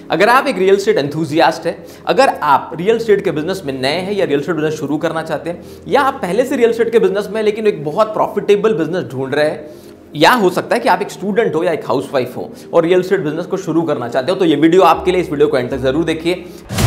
अगर आप एक रियल एस्टेट एंथुजियास्ट है, अगर आप रियल एस्टेट के बिजनेस में नए हैं या रियल एस्टेट बिजनेस शुरू करना चाहते हैं, या आप पहले से रियल एस्टेट के बिजनेस में लेकिन एक बहुत प्रॉफिटेबल बिजनेस ढूंढ रहे हैं, या हो सकता है कि आप एक स्टूडेंट हो या एक हाउसवाइफ हो और रियल एस्टेट बिजनेस को शुरू करना चाहते हो, तो ये वीडियो आपके लिए। इस वीडियो को एंड तक जरूर देखिए।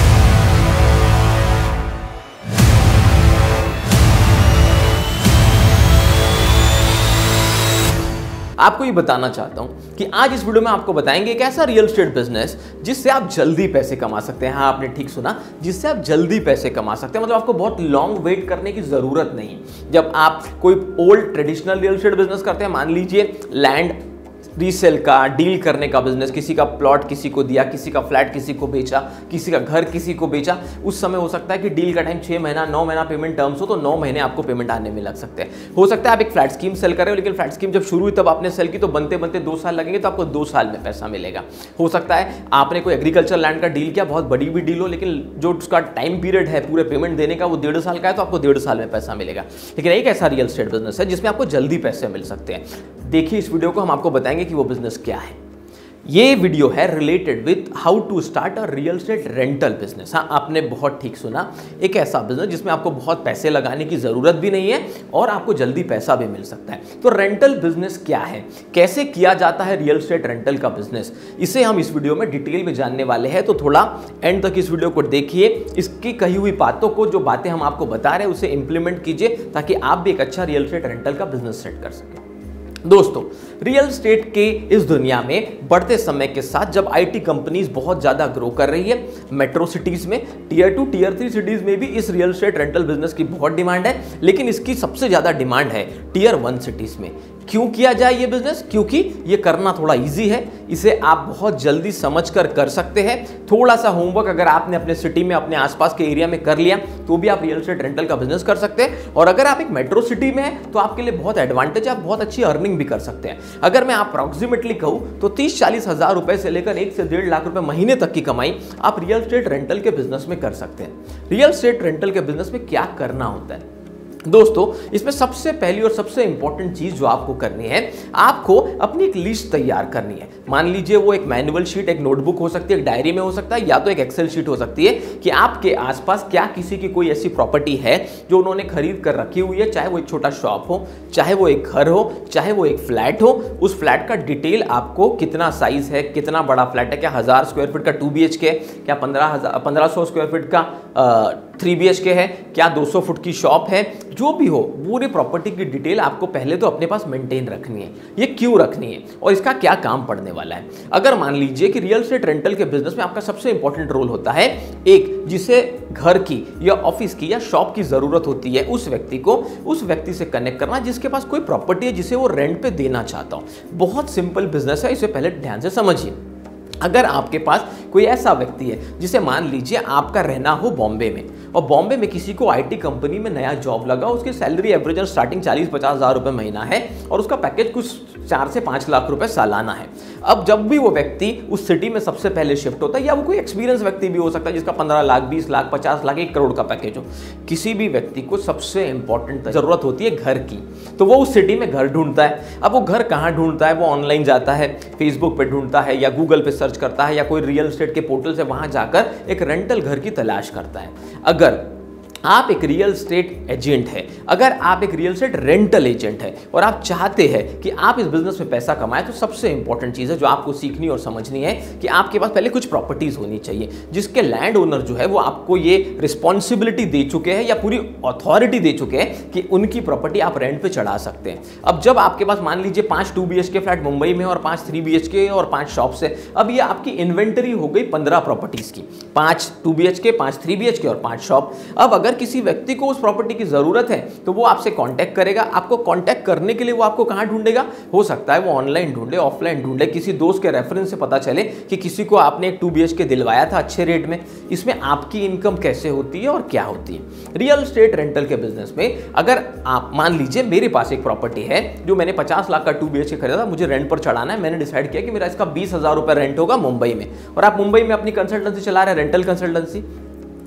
आपको ये बताना चाहता हूं कि आज इस वीडियो में आपको बताएंगे एक ऐसा रियल एस्टेट बिजनेस जिससे आप जल्दी पैसे कमा सकते हैं। हाँ, आपने ठीक सुना, जिससे आप जल्दी पैसे कमा सकते हैं। मतलब आपको बहुत लॉन्ग वेट करने की जरूरत नहीं है। जब आप कोई old traditional real estate business करते हैं, मान लीजिए लैंड रीसेल का, डील करने का बिजनेस, किसी का प्लॉट किसी को दिया, किसी का फ्लैट किसी को बेचा, किसी का घर किसी को बेचा, उस समय हो सकता है कि डील का टाइम 6 महीना 9 महीना पेमेंट टर्म्स हो, तो 9 महीने आपको पेमेंट आने में लग सकते हैं। हो सकता है आप एक फ्लैट स्कीम सेल कर रहे हो, लेकिन फ्लैट स्कीम जब शुरू हुई तब आपने सेल की, तो बनते बनते 2 साल लगेंगे, तो आपको 2 साल में पैसा मिलेगा। हो सकता है आपने कोई एग्रीकल्चर लैंड का डील किया, बहुत बड़ी भी डील हो, लेकिन जो उसका टाइम पीरियड है पूरे पेमेंट देने का वो 1.5 साल का है, तो आपको 1.5 साल में पैसा मिलेगा। लेकिन एक ऐसा रियल एस्टेट बिजनेस है जिसमें आपको जल्दी पैसे मिल सकते हैं। देखिए इस वीडियो को, हम आपको बताएंगे कि वो बिजनेस क्या है। ये वीडियो है related with how to start a real estate rental business. हाँ, आपने बहुत ठीक सुना, एक ऐसा बिजनेस जिसमें आपको बहुत पैसे लगाने की जरूरत भी नहीं है और आपको जल्दी पैसा भी मिल सकता है। तो रेंटल बिजनेस क्या है, कैसे किया जाता है रियल एस्टेट रेंटल का बिजनेस, इसे हम इस वीडियो में डिटेल में जानने वाले हैं। तो थोड़ा एंड तक इस वीडियो को देखिए, इसकी कही हुई बातों को, जो बातें हम आपको बता रहे हैं उसे इंप्लीमेंट कीजिए, ताकि आप भी एक अच्छा रियल एस्टेट रेंटल का बिजनेस सेट कर सकें। दोस्तों, रियल एस्टेट के इस दुनिया में बढ़ते समय के साथ जब आईटी कंपनीज बहुत ज्यादा ग्रो कर रही है, मेट्रो सिटीज में, टियर 2 टियर 3 सिटीज में भी इस रियल एस्टेट रेंटल बिजनेस की बहुत डिमांड है, लेकिन इसकी सबसे ज्यादा डिमांड है टियर 1 सिटीज में। क्यों किया जाए ये बिजनेस? क्योंकि ये करना थोड़ा इजी है, इसे आप बहुत जल्दी समझकर कर सकते हैं। थोड़ा सा होमवर्क अगर आपने अपने सिटी में, अपने आसपास के एरिया में कर लिया, तो भी आप रियल एस्टेट रेंटल का बिजनेस कर सकते हैं। और अगर आप एक मेट्रो सिटी में हैं, तो आपके लिए बहुत एडवांटेज है, आप बहुत अच्छी अर्निंग भी कर सकते हैं। अगर मैं अप्रॉक्सीमेटली कहूं तो 30-40 हज़ार रुपए से लेकर 1 से 1.5 लाख रुपए महीने तक की कमाई आप रियल एस्टेट रेंटल के बिजनेस में कर सकते हैं। रियल एस्टेट रेंटल के बिजनेस में क्या करना होता है दोस्तों? इसमें सबसे पहली और सबसे इंपॉर्टेंट चीज जो आपको करनी है, आपको अपनी एक लिस्ट तैयार करनी है। मान लीजिए वो एक मैनुअल शीट, एक नोटबुक हो सकती है, एक डायरी में हो सकता है, या तो एक एक्सेल शीट हो सकती है कि आपके आसपास क्या किसी की कोई ऐसी प्रॉपर्टी है जो उन्होंने खरीद कर रखी हुई है, चाहे वो एक छोटा शॉप हो, चाहे वो एक घर हो, चाहे वो एक फ्लैट हो। उस फ्लैट का डिटेल आपको, कितना साइज है, कितना बड़ा फ्लैट है, क्या 1000 स्क्वायर फीट का 2 BHK है, क्या 1500 स्क्वायर फीट का 3 BHK है, क्या 200 फुट की शॉप है, जो भी हो, पूरी प्रॉपर्टी की डिटेल आपको पहले तो अपने पास मेंटेन रखनी है। ये क्यों रखनी है और इसका क्या काम पड़ने वाला है? अगर मान लीजिए कि रियल एस्टेट रेंटल के बिजनेस में आपका सबसे इंपॉर्टेंट रोल होता है, एक जिसे घर की या ऑफिस की या शॉप की जरूरत होती है, उस व्यक्ति से कनेक्ट करना जिसके पास कोई प्रॉपर्टी है जिसे वो रेंट पे देना चाहता हो। बहुत सिंपल बिजनेस है, इसे पहले ध्यान से समझिए। अगर आपके पास कोई ऐसा व्यक्ति है जिसे मान लीजिए आपका रहना हो बॉम्बे में, और बॉम्बे में किसी को आईटी कंपनी में नया जॉब लगा, उसकी सैलरी एवरेज स्टार्टिंग 40-50 हज़ार रुपए महीना है और उसका पैकेज कुछ 4 से 5 लाख रुपए सालाना है। अब जब भी वो व्यक्ति उस सिटी में सबसे पहले शिफ्ट होता है, या वो कोई एक्सपीरियंस व्यक्ति भी हो सकता है जिसका 15 लाख, 20 लाख, 50 लाख, 1 करोड़ का पैकेज हो, किसी भी व्यक्ति को सबसे इंपॉर्टेंट जरूरत होती है घर की, तो वो उस सिटी में घर ढूंढता है। अब वो घर कहाँ ढूंढता है? वो ऑनलाइन जाता है, फेसबुक पे ढूंढता है, या गूगल पे सर्च करता है, या कोई रियल एस्टेट के पोर्टल से वहां जाकर एक रेंटल घर की तलाश करता है। अगर आप एक रियल एस्टेट एजेंट है, अगर आप एक रियल एस्टेट रेंटल एजेंट है और आप चाहते हैं कि आप इस बिजनेस में पैसा कमाएं, तो सबसे इंपॉर्टेंट चीज है जो आपको सीखनी और समझनी है कि आपके पास पहले कुछ प्रॉपर्टीज होनी चाहिए जिसके लैंड ओनर जो है वो आपको ये रिस्पॉन्सिबिलिटी दे चुके हैं या पूरी अथॉरिटी दे चुके हैं कि उनकी प्रॉपर्टी आप रेंट पे चढ़ा सकते हैं। अब जब आपके पास मान लीजिए 5 2 BHK फ्लैट मुंबई में और 5 3 BHK और 5 शॉप्स है, अब ये आपकी इन्वेंटरी हो गई 15 प्रॉपर्टीज की, 5 2 BHK, 5 3 BHK और 5 शॉप। अब अगर किसी व्यक्ति को उस प्रॉपर्टी की जरूरत है तो वो आपसे कांटेक्ट करेगा। आपको कांटेक्ट करने के लिए वो आपको कहां ढूंढेगा? हो सकता है वो ऑनलाइन ढूंढे, ऑफलाइन ढूंढे, किसी दोस्त के रेफरेंस से पता चले कि किसी को आपने एक 2 BHK दिलवाया था अच्छे रेट में। इसमें आपकी इनकम कैसे होती है और क्या होती है? रियल एस्टेट रेंटल के बिजनेस में अगर आप मान लीजिए मेरे पास एक प्रॉपर्टी है जो मैंने 50 लाख का 2 BHK खरीदा था, मुझे रेंट पर चढ़ाना है, मैंने डिसाइड किया कि मेरा इसका 20,000 रुपए रेंट होगा मुंबई में, और आप मुंबई में अपनी कंसल्टेंसी चला रहे हैं, रेंटल कंसल्टेंसी।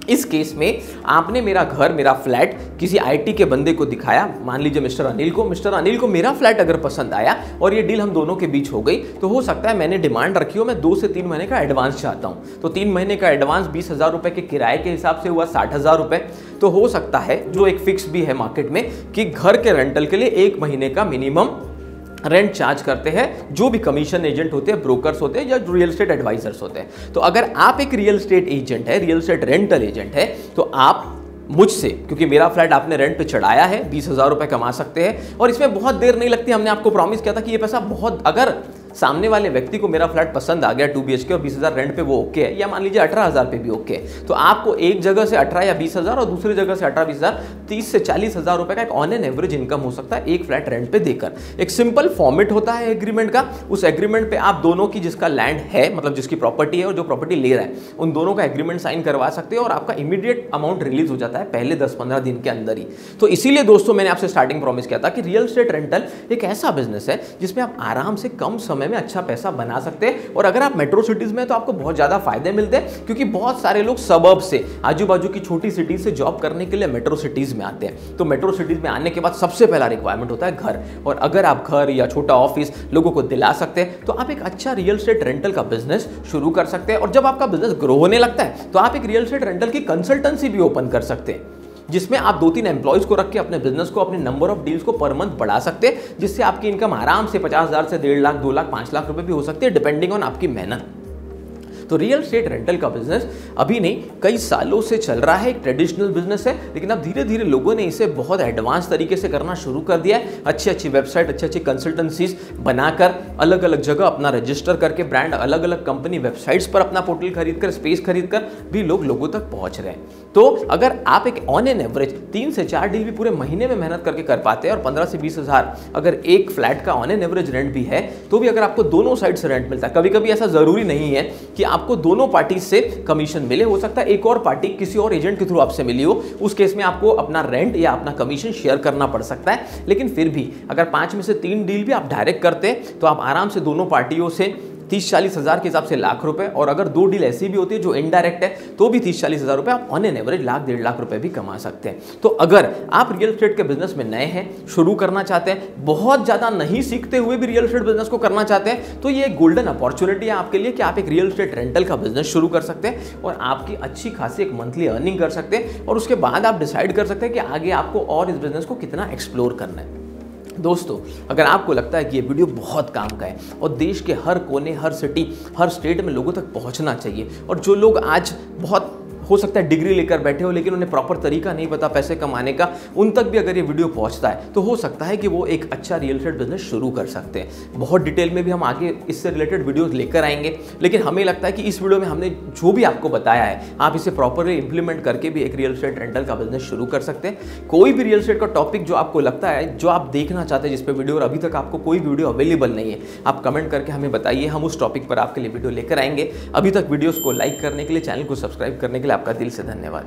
इस केस में आपने मेरा घर, मेरा फ्लैट किसी आईटी के बंदे को दिखाया, मान लीजिए मिस्टर अनिल को मेरा फ्लैट अगर पसंद आया और ये डील हम दोनों के बीच हो गई, तो हो सकता है मैंने डिमांड रखी हो, मैं 2 से 3 महीने का एडवांस चाहता हूं, तो 3 महीने का एडवांस 20,000 रुपए के किराए के हिसाब से हुआ 60,000 रुपए। तो हो सकता है, जो एक फिक्स भी है मार्केट में, कि घर के रेंटल के लिए 1 महीने का मिनिमम रेंट चार्ज करते हैं जो भी कमीशन एजेंट होते हैं, ब्रोकर्स होते हैं या रियल एस्टेट एडवाइजर्स होते हैं। तो अगर आप एक रियल एस्टेट एजेंट है, रियल एस्टेट रेंटल एजेंट है, तो आप मुझसे, क्योंकि मेरा फ्लैट आपने रेंट पे चढ़ाया है, 20,000 रुपए कमा सकते हैं और इसमें बहुत देर नहीं लगती। हमने आपको प्रॉमिस किया था कि ये पैसा बहुत, अगर सामने वाले व्यक्ति को मेरा फ्लैट पसंद आ गया 2 BHK और 20,000 रेंट पे वो ओके है, या मान लीजिए 18,000 पे भी ओके है, तो आपको एक जगह से 18 या 20,000 और दूसरी जगह से 18-20,000, 30 से 40,000 रुपए का एक ऑन एन एवरेज इनकम हो सकता है एक फ्लैट रेंट पे देकर। एक सिंपल फॉर्मेट होता है एग्रीमेंट का, उस एग्रीमेंट पे आप दोनों की, जिसका लैंड है, मतलब जिसकी प्रॉपर्टी है और जो प्रॉपर्टी ले रहा है, उन दोनों का एग्रीमेंट साइन करवा सकते हैं और आपका इमीडिएट अमाउंट रिलीज हो जाता है पहले 10-15 दिन के अंदर ही। तो इसीलिए दोस्तों मैंने आपसे स्टार्टिंग प्रॉमिस किया था कि रियल एस्टेट रेंटल एक ऐसा बिजनेस है जिसमें आप आराम से कम समय में अच्छा पैसा बना सकते हैं। और अगर आप मेट्रो सिटीज में, तो आपको बहुत ज्यादा फायदे मिलते हैं, क्योंकि बहुत सारे लोग सबर्ब से, आजू बाजू की छोटी सिटीज से जॉब करने के लिए मेट्रो सिटीज में आते हैं। तो मेट्रो सिटीज में आने के बाद सबसे पहला रिक्वायरमेंट होता है घर, और अगर आप घर या छोटा ऑफिस लोगों को दिला सकते हैं, तो आप एक अच्छा रियल एस्टेट रेंटल का बिजनेस शुरू कर सकते हैं। और जब आपका बिजनेस ग्रो होने लगता है, तो आप एक रियल एस्टेट रेंटल की कंसल्टेंसी भी ओपन कर सकते हैं, जिसमें आप 2-3 एम्प्लॉइज को रख के अपने बिजनेस को, अपने नंबर ऑफ डील्स को पर मंथ बढ़ा सकते हैं, जिससे आपकी इनकम आराम से 50,000 से 1.5 लाख, 2 लाख, 5 लाख रुपए भी हो सकती है, डिपेंडिंग ऑन आपकी मेहनत। तो रियल एस्टेट रेंटल का बिजनेस अभी नहीं, कई सालों से चल रहा है, एक ट्रेडिशनल बिजनेस है, लेकिन अब धीरे धीरे लोगों ने इसे बहुत एडवांस तरीके से करना शुरू कर दिया है। अच्छी वेबसाइट, अच्छी कंसल्टेंसीज बनाकर, अलग अलग जगह अपना रजिस्टर करके, ब्रांड, अलग अलग कंपनी वेबसाइट्स पर अपना पोर्टल खरीदकर, स्पेस खरीदकर भी लोगों तक पहुंच रहे हैं। तो अगर आप एक ऑन एन एवरेज 3 से 4 डील भी पूरे महीने में मेहनत करके कर पाते हैं, और 15 से 20,000 अगर एक फ्लैट का ऑन एन एवरेज रेंट भी है, तो भी अगर आपको दोनों साइड से रेंट मिलता है, कभी कभी ऐसा जरूरी नहीं है कि आपको दोनों पार्टी से कमीशन मिले, हो सकता है एक और पार्टी किसी और एजेंट के थ्रू आपसे मिली हो, उस केस में आपको अपना रेंट या अपना कमीशन शेयर करना पड़ सकता है। लेकिन फिर भी अगर 5 में से 3 डील भी आप डायरेक्ट करते हैं, तो आप आराम से दोनों पार्टियों से 30-40 हज़ार के हिसाब से लाख रुपए, और अगर 2 डील ऐसी भी होती है जो इनडायरेक्ट है, तो भी 30-40 हज़ार रुपए आप on an average lakh, 1.5 lakh रुपए भी कमा सकते हैं। तो अगर आप रियल एस्टेट के बिजनेस में नए हैं, शुरू करना चाहते हैं, बहुत ज्यादा नहीं सीखते हुए भी रियल एस्टेट बिजनेस को करना चाहते हैं, तो ये एक गोल्डन अपॉर्चुनिटी है आपके लिए कि आप एक रियल एस्टेट रेंटल का बिजनेस शुरू कर सकते हैं और आपकी अच्छी खासी एक मंथली अर्निंग कर सकते हैं, और उसके बाद आप डिसाइड कर सकते हैं कि आगे आपको और इस बिजनेस को कितना एक्सप्लोर करना है। दोस्तों, अगर आपको लगता है कि ये वीडियो बहुत काम का है और देश के हर कोने, हर सिटी, हर स्टेट में लोगों तक पहुंचना चाहिए, और जो लोग आज बहुत हो सकता है डिग्री लेकर बैठे हो लेकिन उन्हें प्रॉपर तरीका नहीं पता पैसे कमाने का, उन तक भी अगर ये वीडियो पहुंचता है, तो हो सकता है कि वो एक अच्छा रियल एस्टेट बिजनेस शुरू कर सकते हैं। बहुत डिटेल में भी हम आगे इससे रिलेटेड वीडियोस लेकर आएंगे, लेकिन हमें लगता है कि इस वीडियो में हमने जो भी आपको बताया है, आप इसे प्रॉपरली इंप्लीमेंट करके भी एक रियल एस्टेट रेंटल का बिजनेस शुरू कर सकते हैं। कोई भी रियल एस्टेट का टॉपिक जो आपको लगता है, जो आप देखना चाहते हैं जिस पे वीडियो, और अभी तक आपको कोई वीडियो अवेलेबल नहीं है, आप कमेंट करके हमें बताइए, हम उस टॉपिक पर आपके लिए वीडियो लेकर आएंगे। अभी तक वीडियोस को लाइक करने के लिए, चैनल को सब्सक्राइब करने के लिए आपका दिल से धन्यवाद।